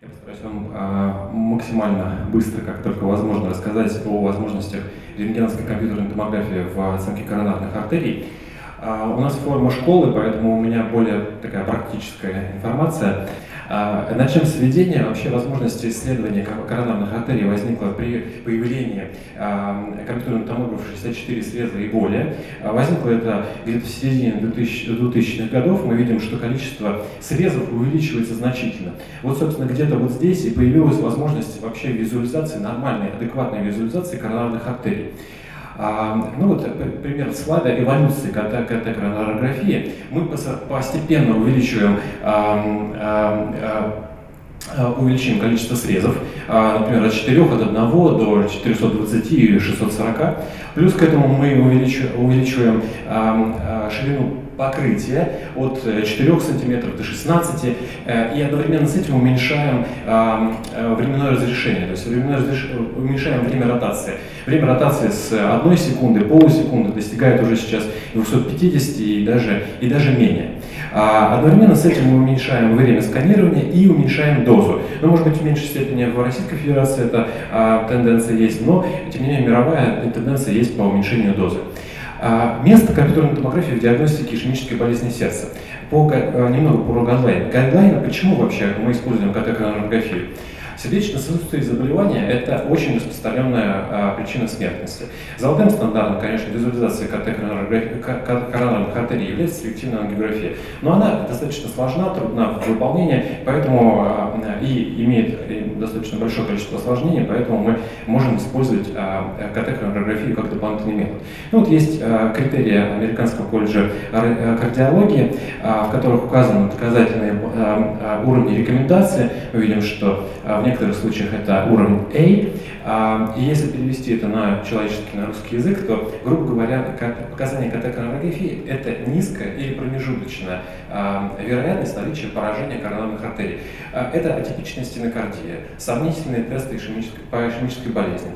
Я постараюсь вам максимально быстро, как только возможно, рассказать о возможностях рентгеновской компьютерной томографии в оценке коронарных артерий. У нас форма школы, поэтому у меня более такая практическая информация. Начнем с введения. Вообще возможность исследования коронарных артерий возникла при появлении компьютерного томографа 64 среза и более. Возникло это где-то в середине 2000-х годов. Мы видим, что количество срезов увеличивается значительно. Вот, собственно, где-то вот здесь и появилась возможность вообще визуализации, нормальной, адекватной визуализации коронарных артерий. Ну вот пример слайда эволюции КТ-коронарографии. Мы постепенно увеличиваем количество срезов, например, от 4, от 1 до 420 и 640. Плюс к этому мы увеличиваем ширину покрытия от 4 см до 16 и одновременно с этим уменьшаем временное разрешение, то есть уменьшаем время ротации. Время ротации с 1 секунды, полусекунды достигает уже сейчас 250 и даже менее. Одновременно с этим мы уменьшаем время сканирования и уменьшаем дозу. Ну, может быть, в меньшей степени в Российской Федерации эта тенденция есть, но, тем не менее, мировая тенденция есть по уменьшению дозы. Место компьютерной томографии в диагностике ишемической болезни сердца. Немного про гайдлайн. Гайдлайн, почему вообще мы используем КТ-коронарографию? Сердечно-сосудистые заболевания – это очень распространенная причина смертности. Золотым стандартом, конечно, визуализации коронарных артерий является селективная ангиография. Но она достаточно сложна, трудна в выполнении, поэтому и имеет достаточно большое количество осложнений, поэтому мы можем использовать КТ-коронарографию как дополнительный метод. Ну, вот есть критерии Американского колледжа кардиологии, в которых указаны доказательные уровни рекомендаций. Мы видим, что в некоторых случаях это уровень A, и если перевести это на человеческий, на русский язык, то, грубо говоря, показания КТ-коронарографии – это низкая или промежуточная вероятность наличия поражения коронарных артерий. Это атипичная стенокардия, сомнительные тесты по ишемической болезни.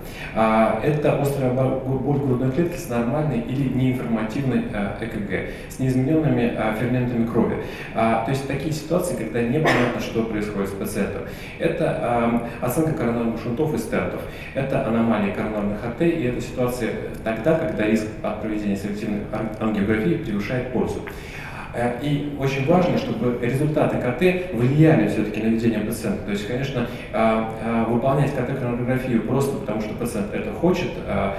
Это острая боль грудной клетки с нормальной или неинформативной ЭКГ, с неизмененными ферментами крови. То есть такие ситуации, когда непонятно, что происходит с пациентом. Это оценка коронарных шунтов и стентов. Это аномалии коронарных артерий, и это ситуация тогда, когда риск от проведения селективной ангиографии превышает пользу. И очень важно, чтобы результаты КТ влияли все-таки на ведение пациента. То есть, конечно, выполнять КТ-коронарографию просто потому, что пациент это хочет,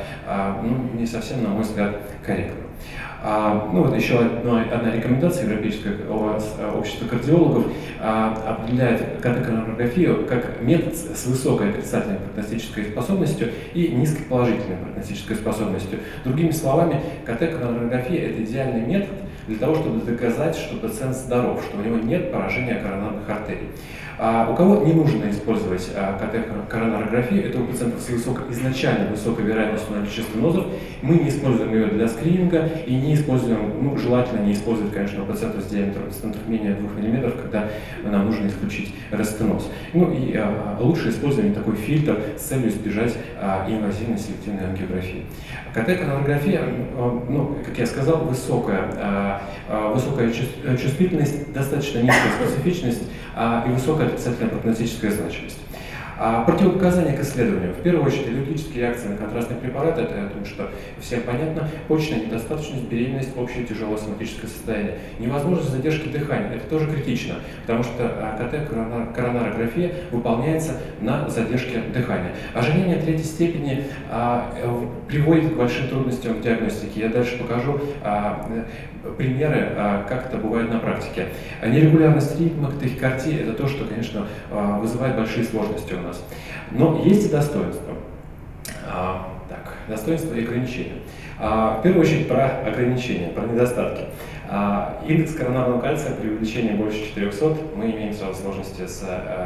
не совсем, на мой взгляд, корректно. Ну вот еще одна рекомендация Европейского общества кардиологов определяет КТ-коронарографию как метод с высокой отрицательной прогностической способностью и низкой положительной прогностической способностью. Другими словами, КТ-коронарография – это идеальный метод для того, чтобы доказать, что пациент здоров, что у него нет поражения коронарных артерий. У кого не нужно использовать КТ-коронарографию, это у пациентов с изначально высокой вероятностью наличия стенозов. Мы не используем ее для скрининга и не используем, желательно не использовать, конечно, у пациентов с диаметром стентов менее 2 мм, когда нам нужно исключить рестеноз. Ну и лучше использовать такой фильтр с целью избежать инвазивной селективной ангиографии. КТ-коронарография, как я сказал, высокая чувствительность, достаточно низкая специфичность и высокая отрицательная прогностическая значимость. Противопоказания к исследованию. В первую очередь, аллергические реакции на контрастные препараты, это я думаю, что всем понятно, почечная недостаточность, беременность, общее тяжелое соматическое состояние. Невозможность задержки дыхания, это тоже критично, потому что КТ-коронарография выполняется на задержке дыхания. Ожирение третьей степени приводит к большим трудностям в диагностике. Я дальше покажу примеры, как это бывает на практике. Нерегулярность ритма, тахикардия – это то, что, конечно, вызывает большие сложности у нас. Но есть и достоинства. Достоинства и ограничения. В первую очередь про ограничения, про недостатки. Индекс коронарного кальция при увеличении больше 400 мы имеем сразу сложности с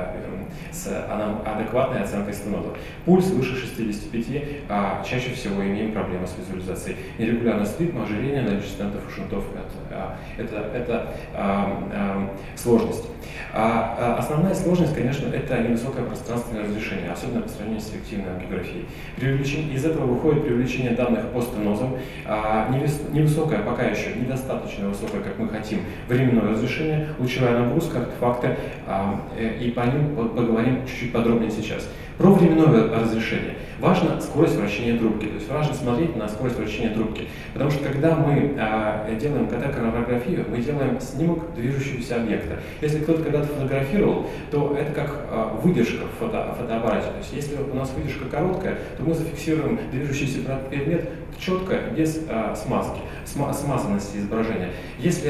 адекватной оценкой стеноза. Пульс выше 65, чаще всего имеем проблемы с визуализацией. Нерегулярность ритма, ожирение, наличие стентов и шунтов – это сложность. Основная сложность, конечно, это невысокое пространственное разрешение, особенно по сравнению с селективной ангиографией. Из этого выходит при увеличении данных по стенозам стенозу, невысокое, пока еще недостаточно высокое, как мы хотим, временное разрешение, лучевая нагрузка, артефакты, и по ним поговорим чуть-чуть подробнее сейчас. Про временное разрешение. Важна скорость вращения трубки, то есть важно смотреть на скорость вращения трубки, потому что когда мы делаем КТ-коронарографию, мы делаем снимок движущегося объекта. Если кто-то когда-то фотографировал, то это как выдержка в фотоаппарате, то есть если у нас выдержка короткая, то мы зафиксируем движущийся предмет четко, без смазки, смазанности изображения. Если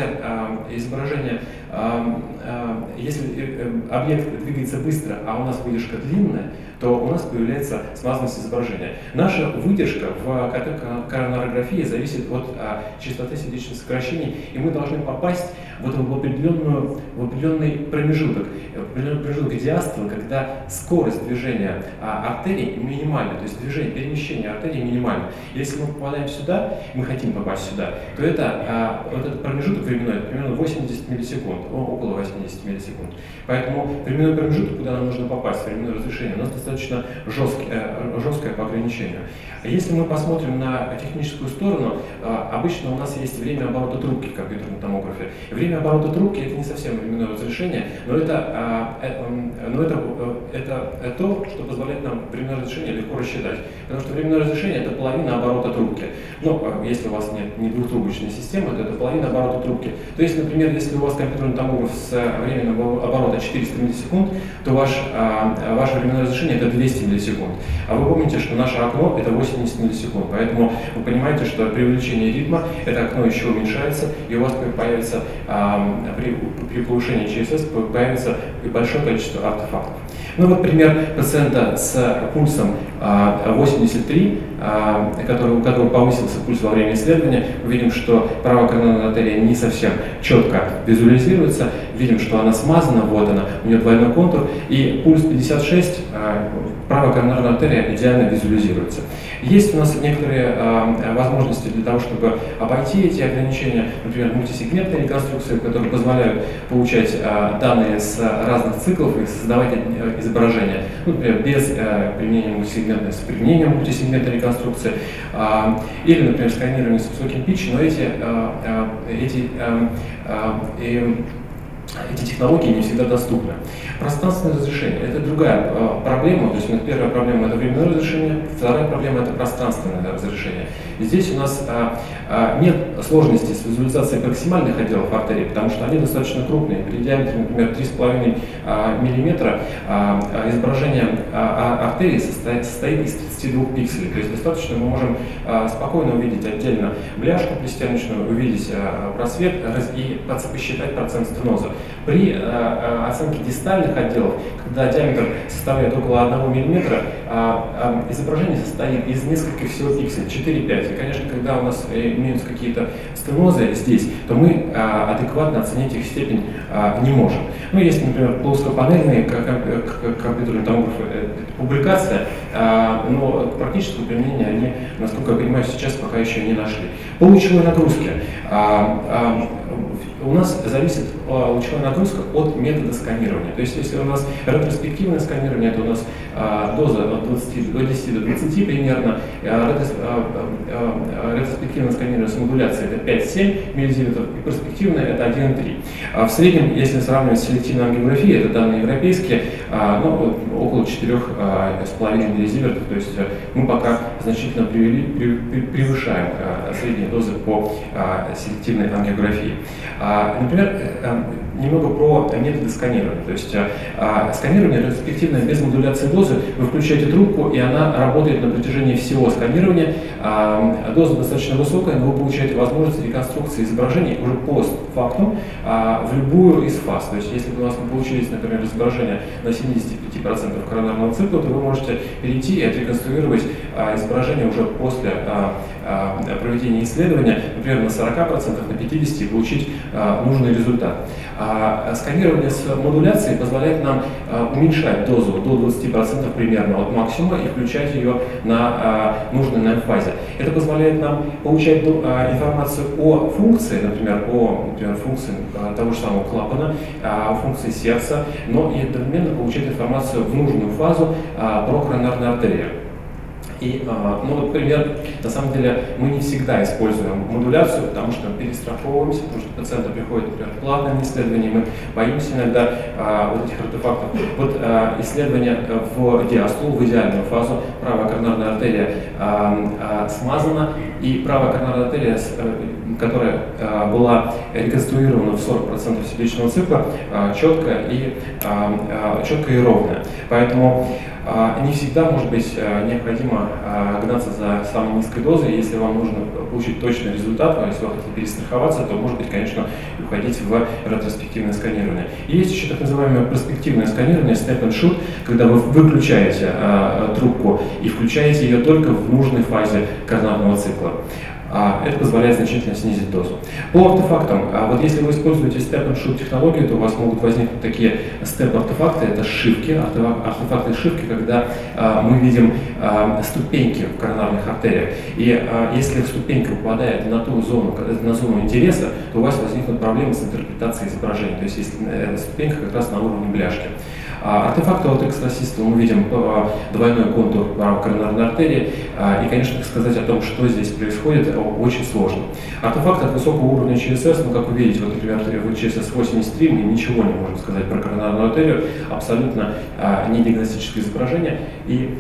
объект двигается быстро, а у нас выдержка длинная, то у нас появляется смазанность изображения. Наша выдержка в коронарографии зависит от частоты сердечных сокращений, и мы должны попасть в определенный промежуток диастолы, когда скорость движения артерий минимальна, то есть перемещение артерий минимально. Если мы попадаем сюда, мы хотим попасть сюда, то вот этот промежуток временной, примерно 80 миллисекунд, около 80 миллисекунд. Поэтому временной промежуток, куда нам нужно попасть, временное разрешение, у нас достаточно жесткое по ограничению. Если мы посмотрим на техническую сторону, обычно у нас есть время оборота трубки в компьютерном томографе. Время оборота трубки — это не совсем временное разрешение, но это то, что позволяет нам временное разрешение легко рассчитать. Потому что временное разрешение — это половина оборота трубки. Но если у вас нет не двухтрубочной системы, то это половина оборота трубки. То есть, например, если у вас компьютерный томограф с временем оборота 400 миллисекунд, то ваше временное разрешение — это 200 миллисекунд. А вы помните, что наше окно — это 80 миллисекунд. Поэтому вы понимаете, что при увеличении ритма это окно еще уменьшается, и у вас появится, при повышении ЧСС появится большое количество артефактов. Ну вот пример пациента с пульсом 83, у которого повысился пульс во время исследования. Мы видим, что правая коронарная артерия не совсем четко визуализируется. Видим, что она смазана, вот она, у нее двойной контур. И пульс 56, правая коронарная артерия идеально визуализируется. Есть у нас некоторые возможности для того, чтобы обойти эти ограничения, например, мультисегментные реконструкции, которые позволяют получать данные с разных циклов и создавать изображения, например, без применения мультисегментной, с применением мультисегментной реконструкции, или, например, сканирование с высоким питчем, но эти технологии не всегда доступны. Пространственное разрешение – это другая проблема. То есть первая проблема – это временное разрешение, вторая проблема – это пространственное разрешение. И здесь у нас нет сложности с визуализацией проксимальных отделов артерий, потому что они достаточно крупные. При диаметре, например, 3,5 мм изображение артерии состоит из 32 пикселей. То есть достаточно мы можем спокойно увидеть отдельно бляшку пристеночную, увидеть просвет и посчитать процент стеноза. При оценке дистальных отделов, когда диаметр составляет около 1 мм, изображение состоит из нескольких всего пикселей, 4-5. И, конечно, когда у нас имеются какие-то стенозы здесь, то мы адекватно оценить их степень не можем. Ну, есть, например, плоскопанельные компьютерные томографы, это публикация, но практического применения они, насколько я понимаю, сейчас пока еще не нашли. По лучевой нагрузке. У нас зависит лучевая нагрузка от метода сканирования. То есть, если у нас ретроспективное сканирование, то у нас доза от 10 до 20 примерно, ретроспективное сканирование с модуляцией это 5-7 мл, и перспективное это 1,3. В среднем, если сравнивать с селективной ангиографией, это данные европейские, около 4,5 мл, то есть мы пока значительно превышаем средние дозы по селективной ангиографии. Например, немного про методы сканирования. То есть сканирование ретроспективное без модуляции дозы. Вы включаете трубку, и она работает на протяжении всего сканирования. Доза достаточно высокая, но вы получаете возможность реконструкции изображений уже постфактум в любую из фаз. То есть если у нас получились, например, изображение на 75% коронарного цикла, то вы можете перейти и отреконструировать изображение уже после проведения исследования, например, на 40%, на 50% и получить нужный результат. Сканирование с модуляцией позволяет нам уменьшать дозу до 20% примерно от максимума и включать ее на нужной нам фазе. Это позволяет нам получать информацию о функции, например, о функции того же самого клапана, о функции сердца, но и одновременно получать информацию в нужную фазу про коронарную артерию. Ну вот пример, на самом деле мы не всегда используем модуляцию, потому что мы перестраховываемся, потому что пациенты приходят, например, платное исследование, мы боимся иногда вот этих артефактов. Вот исследование в диастолу, в идеальную фазу, правая коронарная артерия смазана, и правая коронарная артерия, которая была реконструирована в 40% сердечного цикла, четкая и ровная. Поэтому не всегда может быть необходимо гнаться за самой низкой дозой. Если вам нужно получить точный результат, если вы хотите перестраховаться, то, может быть, конечно, уходить в ретроспективное сканирование. И есть еще так называемое перспективное сканирование, step and shoot, когда вы выключаете трубку и включаете ее только в нужной фазе коронарного цикла. Это позволяет значительно снизить дозу. По артефактам, вот если вы используете step-and-shoot технологию, то у вас могут возникнуть такие степ-артефакты, это сшивки, артефакты сшивки, когда мы видим ступеньки в коронарных артериях. И если ступенька попадает на ту зону, на зону интереса, то у вас возникнут проблемы с интерпретацией изображения, то есть если ступенька как раз на уровне бляшки. Артефакты от экстрасиста мы видим двойной контур коронарной артерии, и, конечно, сказать о том, что здесь происходит, очень сложно. Артефакты от высокого уровня ЧСС, как вы видите, вот, например, в ЧСС-83 мы ничего не можем сказать про коронарную артерию, абсолютно не диагностическое изображение, и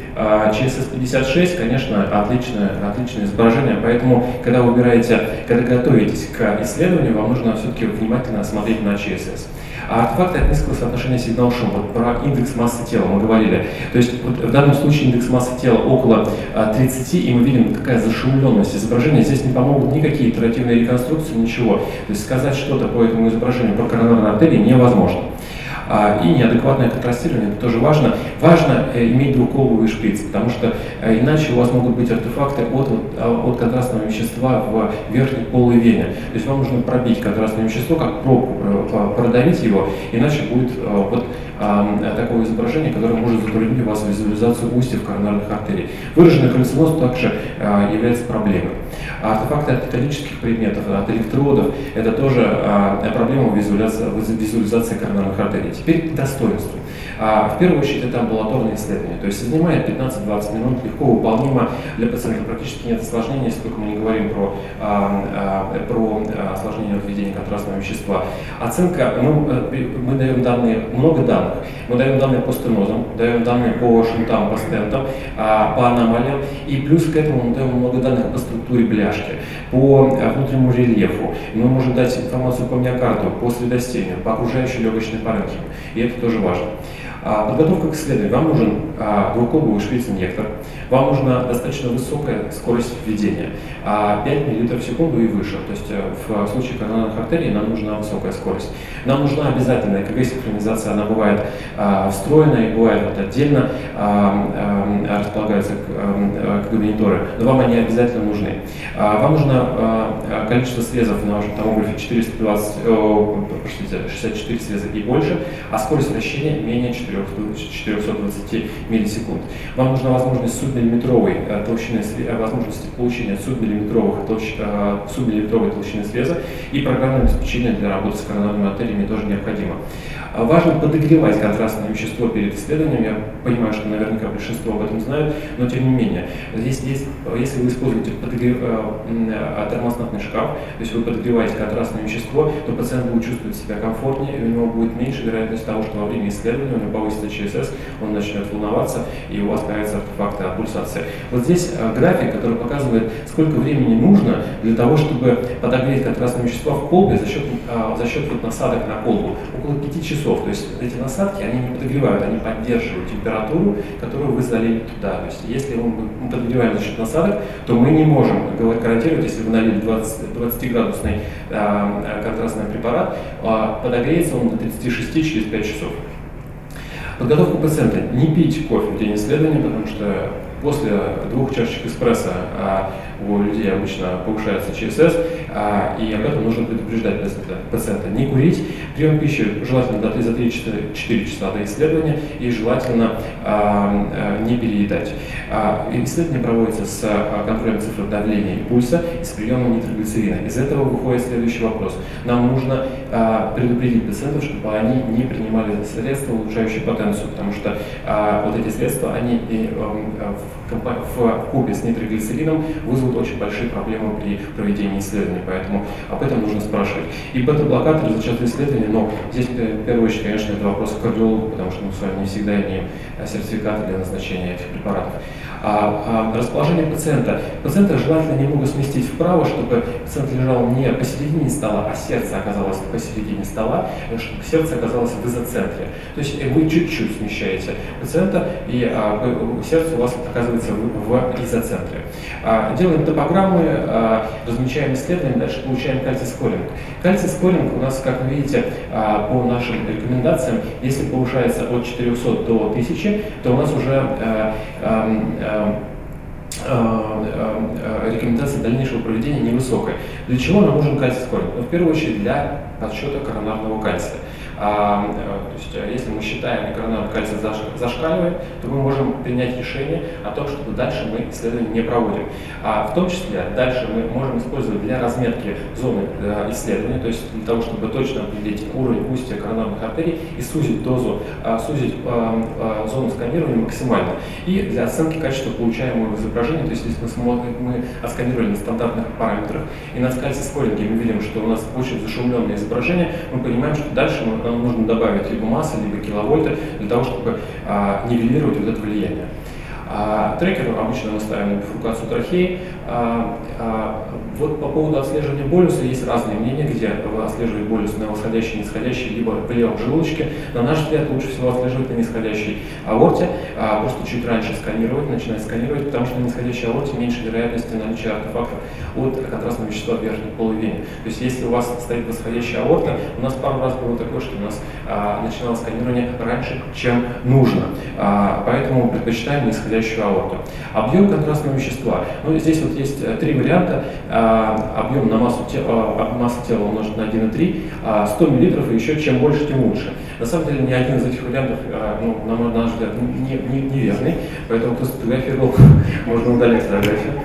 ЧСС-56, конечно, отличное изображение, поэтому, когда вы готовитесь к исследованию, вам нужно все-таки внимательно смотреть на ЧСС. А артефакты от низкого соотношения сигнал-шум, вот про индекс массы тела мы говорили. То есть вот в данном случае индекс массы тела около 30, и мы видим какая зашумленность изображения. Здесь не помогут никакие итеративные реконструкции, ничего. То есть сказать что-то по этому изображению по коронарной артерии невозможно. И неадекватное контрастирование, это тоже важно. Важно иметь двухколовый шприц, потому что иначе у вас могут быть артефакты от контрастного вещества в верхней полой вене. То есть вам нужно пробить контрастное вещество, как пробку, продавить его, иначе будет вот такое изображение, которое может затруднить у вас визуализацию устьев коронарных артерий. Выраженный кальциноз также является проблемой. Артефакты от металлических предметов, от электродов, это тоже проблема визуализации коронарных артерий. Теперь достоинства. В первую очередь это амбулаторные исследования, то есть занимает 15-20 минут, легко выполнимо для пациента, практически нет осложнений, если только мы не говорим про осложнения введения контрастного вещества. Оценка, мы даем данные, много данных, мы даем данные по стенозам, даем данные по шунтам, по стентам, по аномалиям, и плюс к этому мы даем много данных по структуре бляшки, по внутреннему рельефу, мы можем дать информацию по миокарду, по средостению, по окружающей легочной паренхиме, и это тоже важно. Подготовка к исследованию. Вам нужен двухколбовый шприц-инъектор, вам нужна достаточно высокая скорость введения, 5 мл в секунду и выше. То есть в случае коронарных артерий нам нужна высокая скорость. Нам нужна обязательная ЭКГ-синхронизация, она бывает встроенная, бывает вот отдельно располагаются КГ-мониторы, но вам они обязательно нужны. Вам нужно количество срезов на вашем томографе 64 среза и больше, а скорость вращения менее 420 миллисекунд. Вам нужна возможность субмиллиметровой толщины, возможности получения субмиллиметровой толщины среза, и программное обеспечение для работы с коронарными артериями тоже необходимо. Важно подогревать контрастное вещество перед исследованием. Я понимаю, что наверняка большинство об этом знают, но тем не менее, если вы используете термостатный шкаф, то есть вы подогреваете контрастное вещество, то пациент будет чувствовать себя комфортнее, и у него будет меньше вероятность того, что во время исследования у него повысится ЧСС, он начнет волноваться, и у вас появятся артефакты от пульсации. Вот здесь график, который показывает, сколько времени нужно для того, чтобы подогреть контрастное вещество в колбе за счет вот насадок на колбу. Около 5 часов. То есть эти насадки, они не подогревают, они поддерживают температуру, которую вы залили туда. То есть если мы подогреваем за счет насадок, то мы не можем гарантировать, если вы налили 20-градусный контрастный препарат, подогреется он до 36 через 5 часов. Подготовка пациента. Не пейте кофе в день исследования, потому что после 2 чашечек эспрессо у людей обычно повышается ЧСС, и об этом нужно предупреждать пациента. Не курить, прием пищи желательно за 3-4 часа до исследования, и желательно не переедать. Исследование проводится с контролем цифр давления и пульса и с приемом нитроглицерина. Из этого выходит следующий вопрос. Нам нужно предупредить пациентов, чтобы они не принимали средства, улучшающие потенцию, потому что вот эти средства, они в купе с нитроглицерином вызовут очень большие проблемы при проведении исследований, поэтому об этом нужно спрашивать. И бета-блокаторы за счет исследований, но здесь в первую очередь, конечно, это вопрос к кардиологу, потому что мы с вами не всегда имеем сертификаты для назначения этих препаратов. Расположение пациента. Пациента желательно немного сместить вправо, чтобы пациент лежал не посередине стола, а сердце оказалось посередине стола, чтобы сердце оказалось в изоцентре. То есть вы чуть-чуть смещаете пациента, и сердце у вас оказывается в изоцентре. Делаем топограммы, размечаем исследования, дальше получаем кальций-скоринг. Кальций-скоринг у нас, как вы видите, по нашим рекомендациям, если повышается от 400 до 1000, то у нас уже рекомендация дальнейшего проведения невысокая. Для чего нам нужен кальций-скоринг? Ну, в первую очередь для подсчета коронарного кальция. То есть, если мы считаем, и коронарный кальций зашкаливает, то мы можем принять решение о том, чтобы дальше мы исследования не проводим. В том числе дальше мы можем использовать для разметки зоны исследования, то есть для того, чтобы точно определить уровень устья коронарных артерий и сузить дозу, сузить зону сканирования максимально. И для оценки качества получаемого изображения, то есть если мы отсканировали на стандартных параметрах и на кальций-скоринге мы видим, что у нас очень зашумленное изображение, мы понимаем, что дальше нам нужно добавить либо массы, либо киловольты для того, чтобы нивелировать вот это влияние. Трекер обычно мы ставим на бифуркацию трахеи. Вот по поводу отслеживания болюса есть разные мнения, где вы отслеживаете болюс на восходящей, нисходящей, либо в левом желудочке. На наш взгляд, лучше всего отслеживать на нисходящей аорте, просто чуть раньше сканировать, начинать сканировать, потому что на нисходящей аорте меньше вероятности наличия артефактов от контрастного вещества в верхней половине. То есть если у вас стоит восходящая аорта, у нас пару раз было такое, что у нас начиналось сканирование раньше, чем нужно. Поэтому предпочитаем нисходящую аорту. Объем контрастного вещества. Ну, здесь вот есть три варианта. Объем на массу тела умножить на 1,3, 100 мл, и еще чем больше, тем лучше. На самом деле ни один из этих вариантов, на наш взгляд, неверный, поэтому кто сфотографировал, можно удалять фотографию.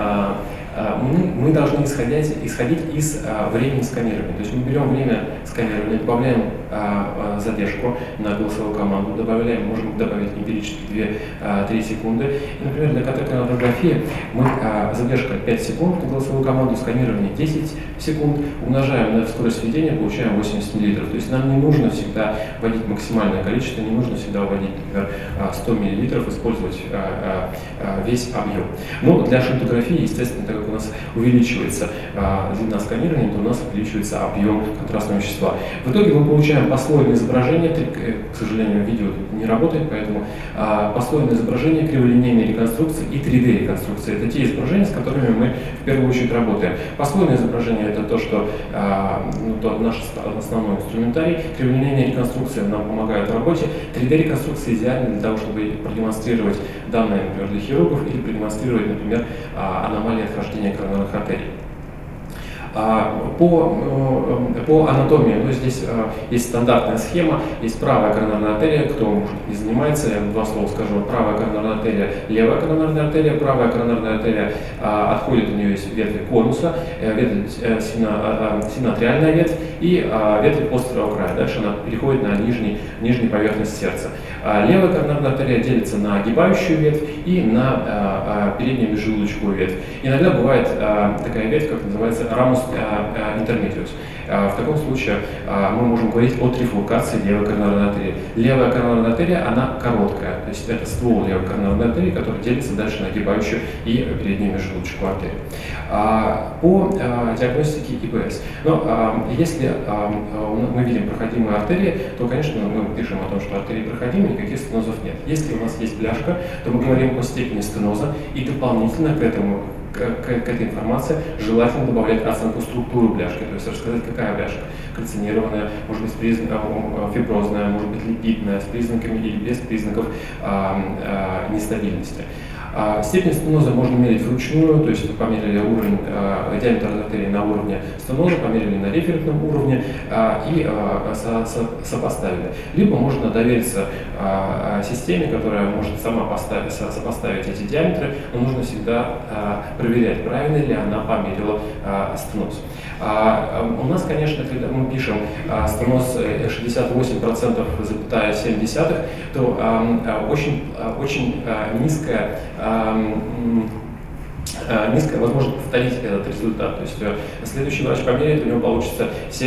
Мы должны исходить из времени сканирования. То есть мы берем время сканирования, добавляем задержку на голосовую команду, можем добавить эмпирически 2-3 секунды. И, например, для КТ-коронарографии мы задержка 5 секунд на голосовую команду, сканирование 10 секунд, умножаем на скорость введения, получаем 80 мл. То есть нам не нужно всегда вводить максимальное количество, не нужно всегда вводить, например, 100 мл, использовать весь объем. Но для шинтографии, естественно, так как у нас увеличивается длина сканирования, то у нас увеличивается объем контрастного вещества. В итоге мы получаем послойное изображение, к сожалению, видео не работает, поэтому послойное изображение, криволинейные реконструкции и 3D реконструкции. Это те изображения, с которыми мы в первую очередь работаем. Послойное изображение — это то, что наш основной инструментарий. Криволинейные реконструкции нам помогают в работе. 3D реконструкции идеальны для того, чтобы продемонстрировать данные, например, для хирургов или продемонстрировать, например, аномалии отхождения коронарных артерий. По анатомии, здесь есть стандартная схема, есть правая коронарная артерия, кто может не занимается, я два слова скажу: правая коронарная артерия, левая коронарная артерия. Правая коронарная артерия отходит, у нее есть ветви конуса, синатриальная ветвь и ветвь острого края. Дальше она переходит на нижнюю поверхность сердца. Левая коронарная артерия делится на огибающую ветвь и на переднюю межжелудочковую ветвь. Иногда бывает такая ветвь, как называется рамус интермедиус. В таком случае мы можем говорить о трифуркации левой коронарной артерии. Левая коронарная артерия, она короткая, то есть это ствол левой коронарной артерии, который делится дальше на огибающую и переднюю межжелудочковую артерию. По диагностике ИБС. Если мы видим проходимые артерии, то, конечно, мы пишем о том, что артерии проходимы, никаких стенозов нет. Если у нас есть бляшка, то мы говорим о степени стеноза, и дополнительно к этой информации желательно добавлять оценку структуры бляшки, то есть рассказать, какая бляшка: кальцинированная, может быть фиброзная, может быть липидная, с признаками или без признаков нестабильности. Степень стеноза можно мерить вручную, то есть померили уровень диаметра артерии на уровне стеноза, померили на референтном уровне и сопоставили. Либо можно довериться системе, которая может сама сопоставить эти диаметры, но нужно всегда проверять, правильно ли она померила стеноз. У нас, конечно, когда мы пишем стеноз 68,7, то очень низкая возможность повторить этот результат. То есть следующий врач померяет, у него получится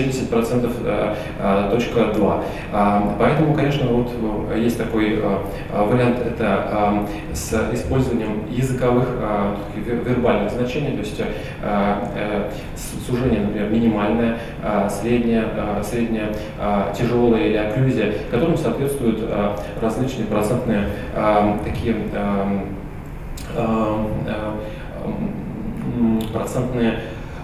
70,2. Поэтому, конечно, вот есть такой вариант, это с использованием языковых вербальных значений, то есть сужение, например, минимальное, среднее, тяжелое или окклюзия, которым соответствуют различные процентные такие процентные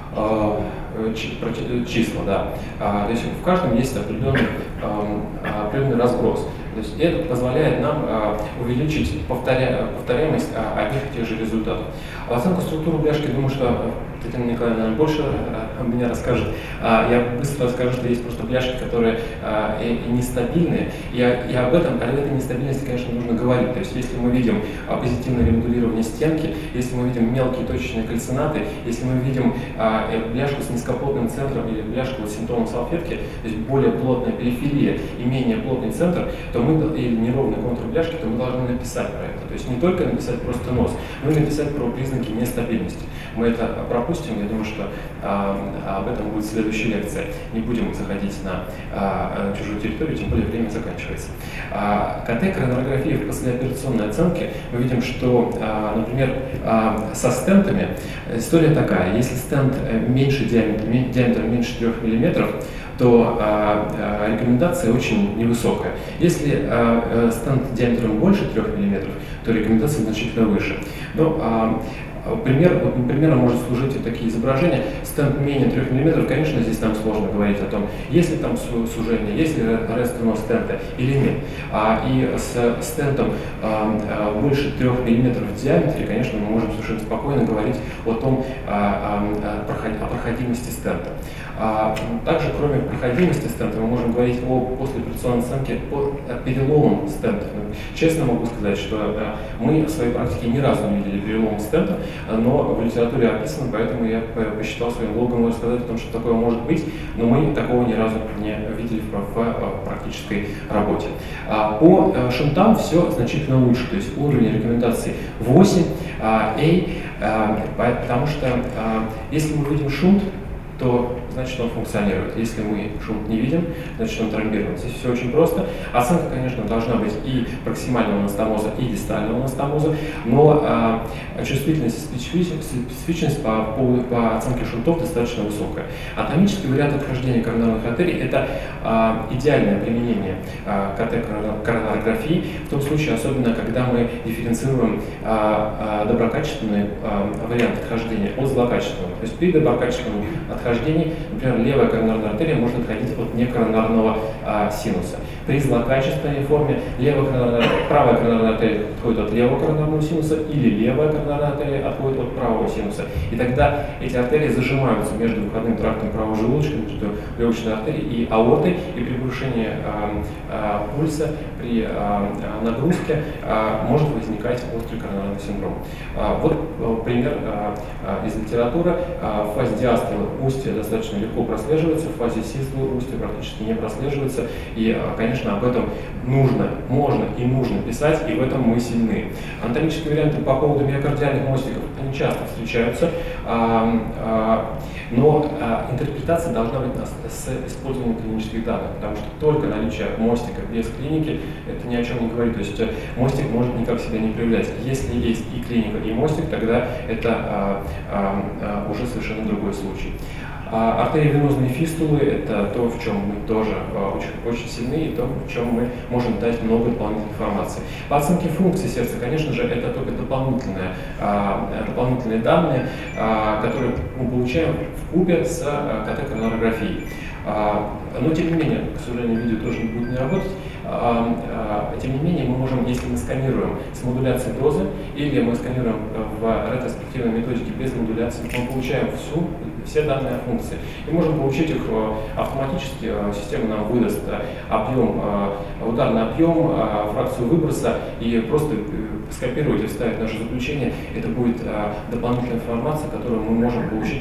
числа, да. То есть в каждом есть определенный разброс. То есть это позволяет нам увеличить повторяемость одних и тех же результатов. Оценку структуры бляшки, думаю, что Татьяна Николаевна больше меня расскажет. Я быстро расскажу, что есть просто бляшки, которые нестабильные, и об этой нестабильности, конечно, нужно говорить. То есть если мы видим позитивное ремодулирование стенки, если мы видим мелкие точечные кальцинаты, если мы видим бляшку с низкоплотным центром или бляшку с симптомом салфетки, то есть более плотная периферия и менее плотный центр, то мы, или неровный контур бляшки, то мы должны написать про это. То есть не только написать просто нос, но и написать про признаки нестабильности. Мы это пропустим, я думаю, что об этом будет следующая лекция. Не будем заходить на чужую территорию, тем более время заканчивается. КТ-коронарография в послеоперационной оценке мы видим, что, например, со стентами история такая. Если стент диаметром меньше 3 мм, то рекомендация очень невысокая. Если стент диаметром больше 3 мм, то рекомендация значительно выше. Но, примерно может служить и такие изображения. Стент менее 3 мм, конечно, здесь нам сложно говорить о том, есть ли там сужение, есть ли рестенос стента или нет. И с стентом больше 3 мм в диаметре, конечно, мы можем совершенно спокойно говорить о проходимости стента. Также, кроме проходимости стента, мы можем говорить о послеоперационной оценке по переломам стентов. Честно могу сказать, что мы в своей практике ни разу не видели перелом стента, но в литературе описано, поэтому я посчитал своим долгом рассказать о том, что такое может быть, но мы такого ни разу не видели в практической работе. По шунтам все значительно лучше, то есть уровень рекомендаций 8, потому что если мы видим шунт, то значит он функционирует. Если мы шунт не видим, значит он тромбирован. Здесь все очень просто. Оценка, конечно, должна быть и проксимального анастомоза, и дистального анастомоза, но чувствительность и специфичность по оценке шунтов достаточно высокая. Анатомический вариант отхождения коронарных артерий – это идеальное применение КТ-коронарографии, в том случае, особенно когда мы дифференцируем доброкачественный вариант отхождения от злокачественного. То есть при доброкачественном отхождении, например, левая коронарная артерия может отходить от некоронарного синуса. При злокачественной форме правая коронарная артерия отходит от левого коронарного синуса или левая коронарная артерия отходит от правого синуса. И тогда эти артерии зажимаются между выходным трактом правого желудочка, между легочной артерией и аортой, и при повышении пульса, при нагрузке может возникать острый коронарный синдром. Вот пример из литературы. В фазе диастолы устье достаточно легко прослеживается, в фазе систолы устье практически не прослеживается, и, конечно, об этом можно и нужно писать, и в этом мы сильны. Анатомические варианты по поводу миокардиальных мостиков, они часто встречаются, но интерпретация должна быть с использованием клинических данных, потому что только наличие мостика без клиники это ни о чем не говорит. То есть мостик может никак себя не проявлять. Если есть и клиника, и мостик, тогда это уже совершенно другой случай. Артериовенозные фистулы – это то, в чем мы тоже очень сильны, и то, в чем мы можем дать много дополнительной информации. По оценке функции сердца, конечно же, это только дополнительные данные, которые мы получаем в купе с КТ-коронарографией. Но, тем не менее, к сожалению, видео тоже не будет не работать. Тем не менее, мы можем, если мы сканируем с модуляцией дозы или мы сканируем в ретроспективной методике без модуляции, мы получаем все данные о функции и можем получить их автоматически. Система нам выдаст объем, ударный объем, фракцию выброса и просто скопировать и вставить наше заключение. Это будет дополнительная информация, которую мы можем получить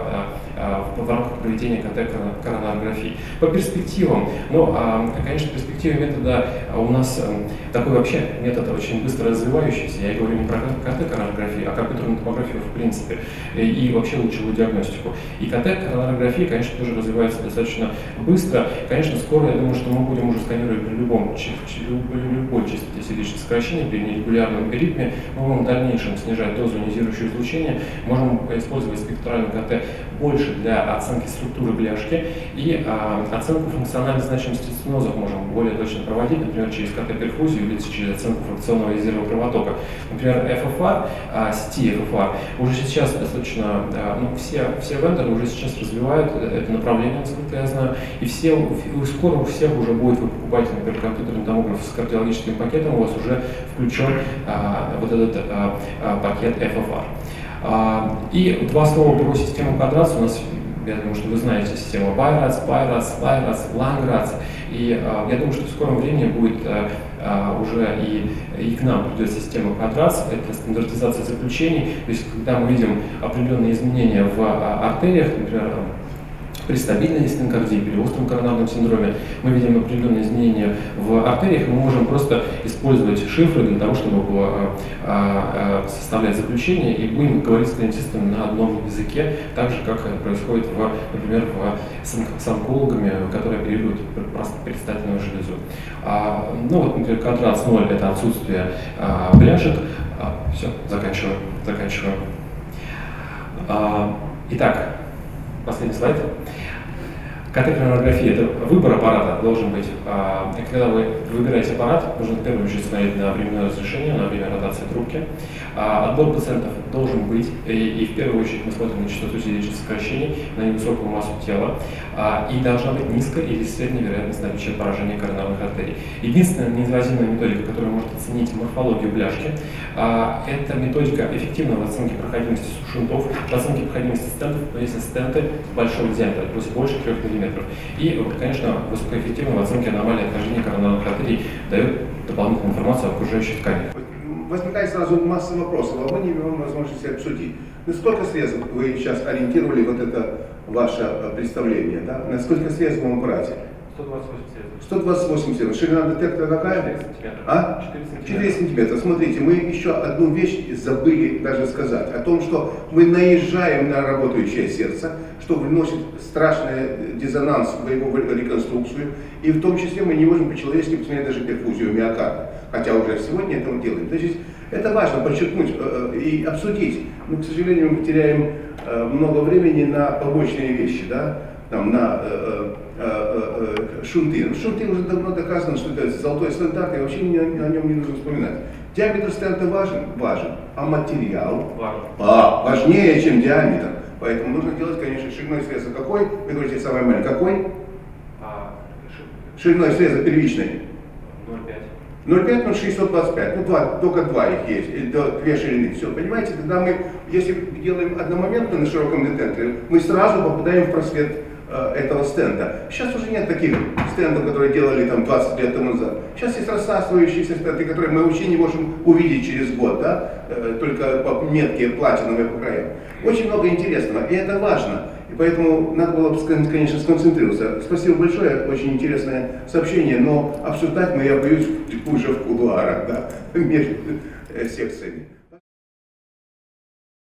в рамках проведения КТ-коронарографии. По перспективам, конечно, перспективы метода у нас такой вообще метод очень быстро развивающийся. Я говорю не про КТ-коронарографию, а компьютерную томографию в принципе и вообще лучевую диагностику. И КТ-коронарография, конечно, тоже развивается достаточно быстро. Конечно, скоро, я думаю, что мы будем уже сканировать при любой частоте сердечных сокращений, при нерегулярном ритме. Мы будем в дальнейшем снижать дозу ионизирующего излучения, можем использовать спектральный КТ больше для оценки структуры бляшки и оценку функциональной значимости стенозов можем более точно проводить, например, через КТ-перфузию или через оценку фракционного резерва кровотока. Например, FFR, сети FFR уже сейчас достаточно, все вендоры уже сейчас развивают это направление, насколько я знаю, и скоро у всех уже будет, вы покупаете, например, компьютерный томограф с кардиологическим пакетом, у вас уже включен вот этот пакет FFR. И два слова про систему квадрации. У нас, я думаю, что вы знаете систему BI-RADS, PI-RADS, SLI-RADS, Lung-RADS. И я думаю, что в скором времени будет уже и к нам придет система квадрации, это стандартизация заключений. То есть, когда мы видим определенные изменения в артериях, например, при стабильной стенокардии, при остром коронарном синдроме, мы видим определенные изменения в артериях, мы можем просто использовать шифры для того, чтобы составлять заключение, и будем говорить с клиентистами на одном языке, так же, как это происходит, например, с онкологами, которые оперируют предстательную железу. Например, квадрат 0 – это отсутствие бляшек. Все, заканчиваю. Итак, последний слайд. КТ-коронарография – это выбор аппарата должен быть. Когда вы выбираете аппарат, нужно в первую очередь смотреть на временное разрешение, на время ротации трубки. Отбор пациентов должен быть, и в первую очередь мы смотрим на частоту сердечных сокращений, на невысокую массу тела, и должна быть низкая или средняя вероятность наличия поражения коронарных артерий. Единственная неинвазивная методика, которая может оценить морфологию бляшки, это методика эффективного оценки проходимости шунтов, оценки проходимости стентов, но если стенты большого диаметра, то есть больше 3 мм. И, конечно, высокоэффективная оценка аномалии отхождения коронарных артерий дает дополнительную информацию о окружающей ткани. Возникает сразу масса вопросов, а мы не имеем возможности обсудить. Насколько срезов вы сейчас ориентировали вот это ваше представление, да? На сколько срезов в аппарате? 128 срезов. Ширина детектора какая? 4 сантиметра. 4 сантиметра. Смотрите, мы еще одну вещь забыли даже сказать. О том, что мы наезжаем на работающее сердце, что вносит страшный диссонанс в его реконструкцию. И в том числе мы не можем по-человечески посмотреть даже перфузию миокарда. Хотя уже сегодня это мы делаем. То есть это важно подчеркнуть и обсудить. Но, к сожалению, мы теряем много времени на побочные вещи, да? Там, на шунты. Шунты уже давно доказано, что это золотой стандарт, и вообще о нем не нужно вспоминать. Диаметр стента важен, а материал важнее, чем диаметр. Поэтому нужно делать, конечно, шириной среза какой? Вы говорите, самый маленький. Какой? Шириной среза первичной. 0,5, ну 625, только два их есть, две ширины, все, понимаете, тогда мы, если делаем одномоментно на широком детекторе, мы сразу попадаем в просвет этого стента. Сейчас уже нет таких стендов, которые делали там 20 лет тому назад. Сейчас есть рассасывающиеся стенты, которые мы вообще не можем увидеть через год, да? Только по метке платиновой по краям. Очень много интересного, и это важно. И поэтому надо было, конечно, сконцентрироваться. Спасибо большое, очень интересное сообщение, но обсуждать мы, я боюсь, уже в кулуарах, да, между секциями.